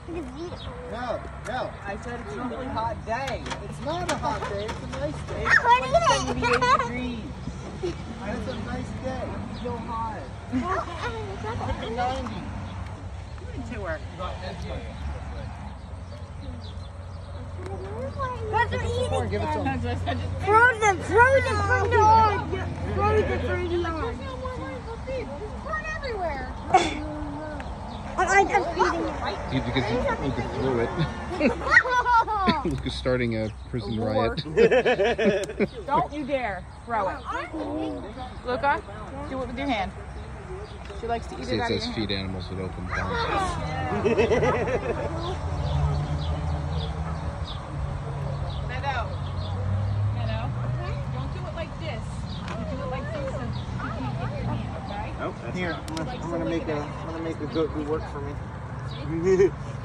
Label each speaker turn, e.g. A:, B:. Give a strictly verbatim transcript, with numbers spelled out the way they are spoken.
A: No, no.
B: I said it's a really hot day.
A: It's not a hot day. It's a nice day.
B: It's like seventy-eight degrees.
A: It's a nice day.
B: It's so hot.
A: It's ninety.
B: To her.
C: What's it eating?
A: Give it to him.
C: Frozen, frozen from the yard. Frozen from the yard.
D: Burn everywhere.
C: I'm feeding it.
E: You because you look at through it. Look at starting a prison riot.
B: Don't you dare throw it. Luca, do it with your hand. She likes to eat
E: See,
B: it
E: it
B: out of
E: says
B: your
E: feed animals with open palms.
B: Meadow. Meadow. Don't do it like this. You do it like this and you can't get your hand, okay?
A: Here, I'm gonna, I'm gonna make a, I'm gonna make a goat do work for me.